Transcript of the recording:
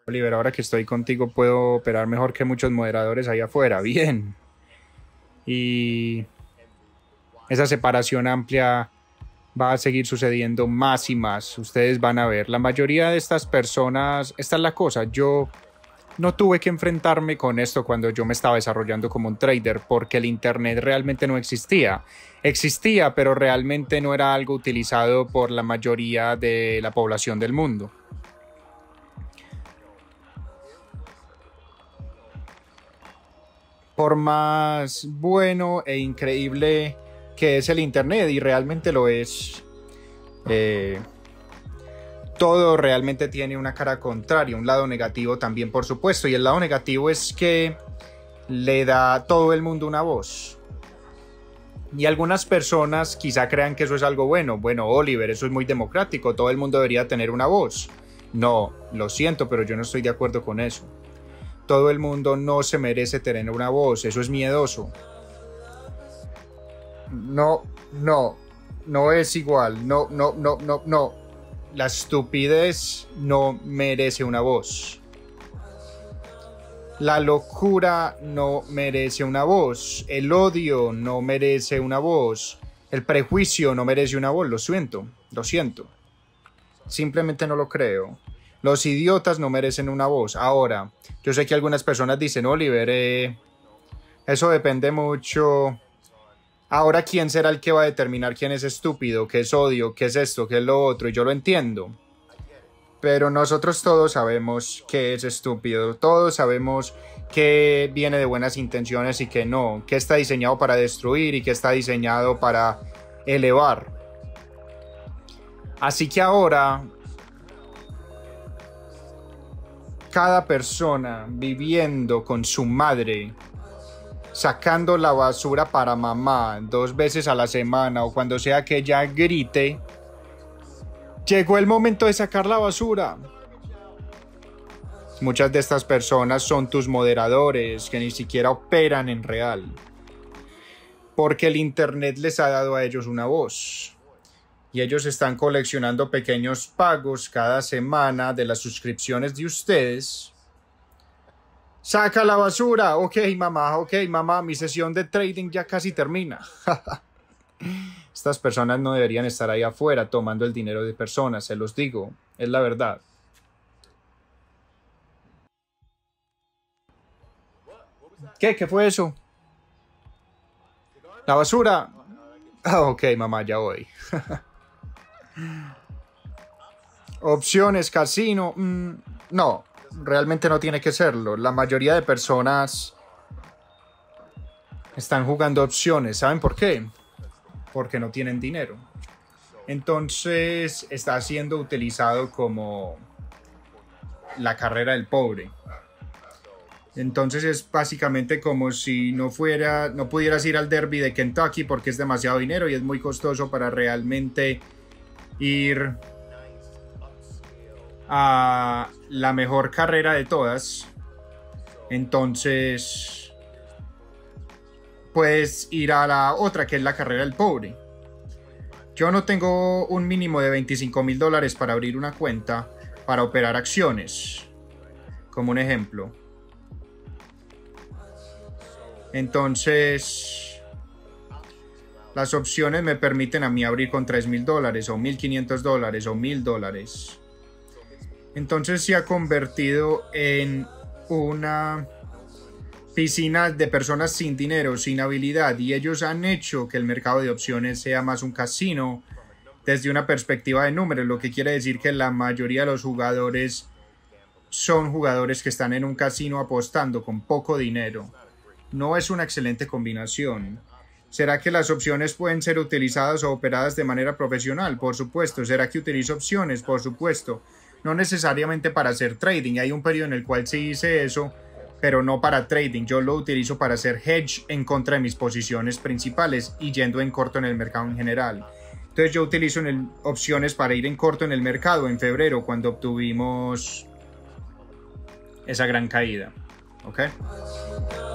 Oliver, ahora que estoy contigo puedo operar mejor que muchos moderadores ahí afuera. Bien. Y esa separación amplia va a seguir sucediendo más y más. Ustedes van a ver. La mayoría de estas personas, esta es la cosa, yo no tuve que enfrentarme con esto cuando yo me estaba desarrollando como un trader porque el internet realmente no existía. Existía, pero realmente no era algo utilizado por la mayoría de la población del mundo. Por más bueno e increíble que es el internet, y realmente lo es, todo realmente tiene una cara contraria, un lado negativo también, por supuesto, y el lado negativo es que le da a todo el mundo una voz. Y algunas personas quizá crean que eso es algo bueno. Bueno, Oliver, eso es muy democrático, todo el mundo debería tener una voz. No, lo siento, pero yo no estoy de acuerdo con eso. Todo el mundo no se merece tener una voz, eso es miedoso. No es igual, no. La estupidez no merece una voz. La locura no merece una voz. El odio no merece una voz. El prejuicio no merece una voz, lo siento. Simplemente no lo creo. Los idiotas no merecen una voz. Ahora, yo sé que algunas personas dicen, Oliver, eso depende mucho. Ahora, ¿quién será el que va a determinar quién es estúpido, qué es odio, qué es esto, qué es lo otro? Y yo lo entiendo. Pero nosotros todos sabemos qué es estúpido. Todos sabemos qué viene de buenas intenciones y qué no. Qué está diseñado para destruir y qué está diseñado para elevar. Así que ahora, cada persona viviendo con su madre, sacando la basura para mamá 2 veces a la semana o cuando sea que ella grite, llegó el momento de sacar la basura. Muchas de estas personas son tus moderadores que ni siquiera operan en real, porque el internet les ha dado a ellos una voz. Y ellos están coleccionando pequeños pagos cada semana de las suscripciones de ustedes. Saca la basura. Ok, mamá, mi sesión de trading ya casi termina. Estas personas no deberían estar ahí afuera tomando el dinero de personas, se los digo, es la verdad. ¿Qué fue eso? La basura. Ok, mamá, ya voy. Opciones, casino. No, realmente no tiene que serlo. La mayoría de personas están jugando opciones. ¿Saben por qué? Porque no tienen dinero. Entonces está siendo utilizado como la carrera del pobre. Entonces es básicamente como si no pudieras ir al derby de Kentucky porque es demasiado dinero y es muy costoso para realmente ir a la mejor carrera de todas. Entonces puedes ir a la otra, que es la carrera del pobre. Yo no tengo un mínimo de $25,000 para abrir una cuenta para operar acciones, como un ejemplo. Entonces, las opciones me permiten a mí abrir con $3,000 o $1,500 o $1,000. Entonces se ha convertido en una piscina de personas sin dinero, sin habilidad, y ellos han hecho que el mercado de opciones sea más un casino desde una perspectiva de números, lo que quiere decir que la mayoría de los jugadores son jugadores que están en un casino apostando con poco dinero. No es una excelente combinación. ¿Será que las opciones pueden ser utilizadas o operadas de manera profesional? Por supuesto. ¿Será que utilizo opciones? Por supuesto. No necesariamente para hacer trading. Hay un periodo en el cual sí hice eso, pero no para trading. Yo lo utilizo para hacer hedge en contra de mis posiciones principales y yendo en corto en el mercado en general. Entonces yo utilizo opciones para ir en corto en el mercado en febrero, cuando obtuvimos esa gran caída. ¿Ok?